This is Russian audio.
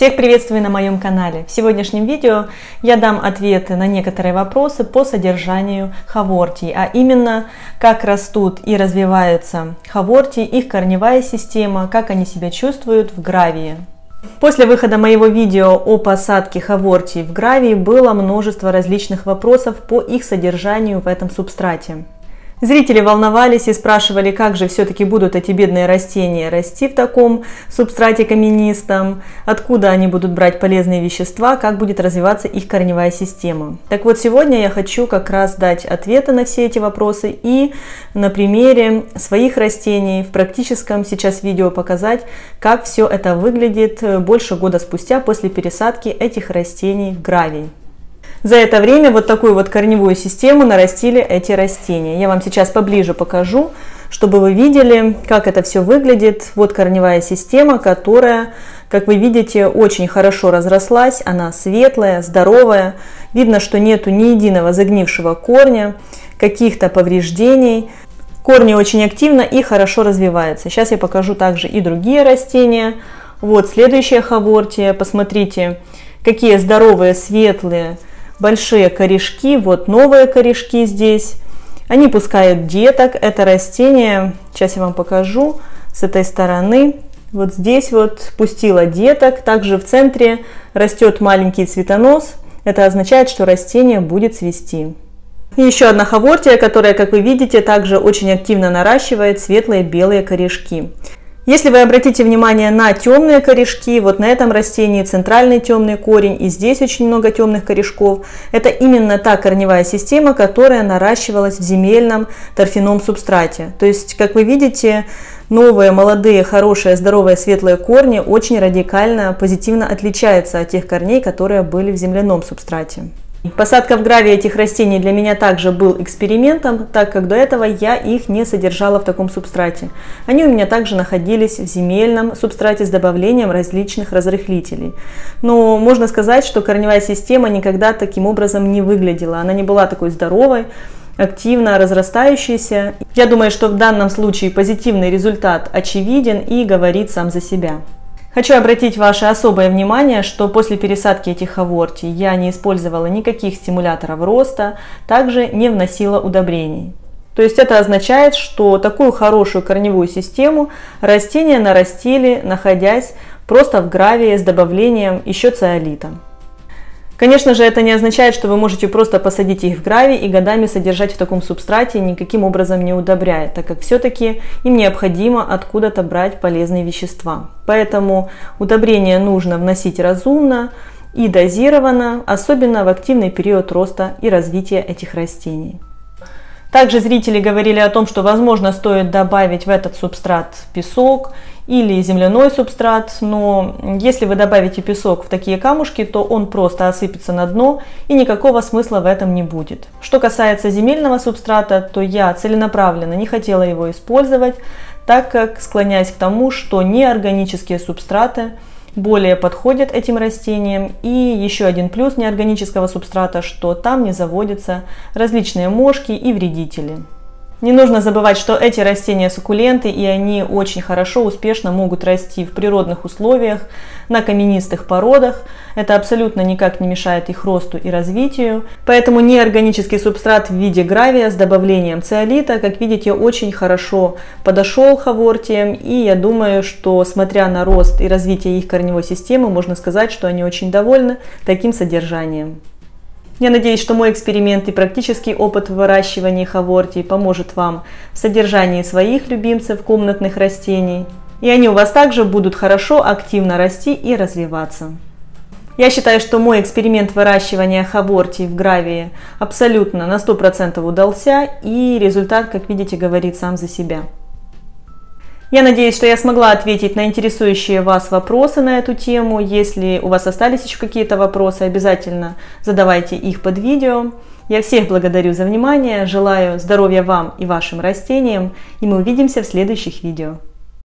Всех приветствую на моем канале. В сегодняшнем видео я дам ответы на некоторые вопросы по содержанию хавортий, а именно как растут и развиваются хавортии, их корневая система, как они себя чувствуют в гравии. После выхода моего видео о посадке хавортий в гравии было множество различных вопросов по их содержанию в этом субстрате. Зрители волновались и спрашивали, как же все-таки будут эти бедные растения расти в таком субстрате каменистом, откуда они будут брать полезные вещества, как будет развиваться их корневая система. Так вот, сегодня я хочу как раз дать ответы на все эти вопросы и на примере своих растений в практическом сейчас видео показать, как все это выглядит больше года спустя после пересадки этих растений в гравий. За это время вот такую вот корневую систему нарастили эти растения. Я вам сейчас поближе покажу, чтобы вы видели, как это все выглядит. Вот корневая система, которая, как вы видите, очень хорошо разрослась. Она светлая, здоровая. Видно, что нету ни единого загнившего корня, каких-то повреждений. Корни очень активно и хорошо развиваются. Сейчас я покажу также и другие растения. Вот следующая хавортия. Посмотрите, какие здоровые, светлые, большие корешки, вот новые корешки здесь. Они пускают деток. Это растение, сейчас я вам покажу с этой стороны. Вот здесь вот пустило деток. Также в центре растет маленький цветонос. Это означает, что растение будет цвести. И еще одна хавортия, которая, как вы видите, также очень активно наращивает светлые белые корешки. Если вы обратите внимание на темные корешки, вот на этом растении центральный темный корень, и здесь очень много темных корешков, это именно та корневая система, которая наращивалась в земельном торфяном субстрате. То есть, как вы видите, новые, молодые, хорошие, здоровые, светлые корни очень радикально, позитивно отличаются от тех корней, которые были в земляном субстрате. Посадка в гравии этих растений для меня также был экспериментом, так как до этого я их не содержала в таком субстрате. Они у меня также находились в земельном субстрате с добавлением различных разрыхлителей. Но можно сказать, что корневая система никогда таким образом не выглядела. Она не была такой здоровой, активно разрастающейся. Я думаю, что в данном случае позитивный результат очевиден и говорит сам за себя. Хочу обратить ваше особое внимание, что после пересадки этих хавортий я не использовала никаких стимуляторов роста, также не вносила удобрений. То есть это означает, что такую хорошую корневую систему растения нарастили, находясь просто в гравии с добавлением еще циолита. Конечно же, это не означает, что вы можете просто посадить их в гравий и годами содержать в таком субстрате, никаким образом не удобряя, так как все-таки им необходимо откуда-то брать полезные вещества. Поэтому удобрения нужно вносить разумно и дозированно, особенно в активный период роста и развития этих растений. Также зрители говорили о том, что, возможно, стоит добавить в этот субстрат песок или земляной субстрат, но если вы добавите песок в такие камушки, то он просто осыпется на дно и никакого смысла в этом не будет. Что касается земельного субстрата, то я целенаправленно не хотела его использовать, так как склоняюсь к тому, что неорганические субстраты более подходят этим растениям. И еще один плюс неорганического субстрата, что там не заводятся различные мошки и вредители. Не нужно забывать, что эти растения суккуленты, и они очень хорошо, успешно могут расти в природных условиях, на каменистых породах. Это абсолютно никак не мешает их росту и развитию. Поэтому неорганический субстрат в виде гравия с добавлением циолита, как видите, очень хорошо подошел хавортиям. И я думаю, что смотря на рост и развитие их корневой системы, можно сказать, что они очень довольны таким содержанием. Я надеюсь, что мой эксперимент и практический опыт в выращивании хавортий поможет вам в содержании своих любимцев комнатных растений. И они у вас также будут хорошо, активно расти и развиваться. Я считаю, что мой эксперимент выращивания хавортий в гравии абсолютно на 100% удался, и результат, как видите, говорит сам за себя. Я надеюсь, что я смогла ответить на интересующие вас вопросы на эту тему. Если у вас остались еще какие-то вопросы, обязательно задавайте их под видео. Я всех благодарю за внимание, желаю здоровья вам и вашим растениям, и мы увидимся в следующих видео.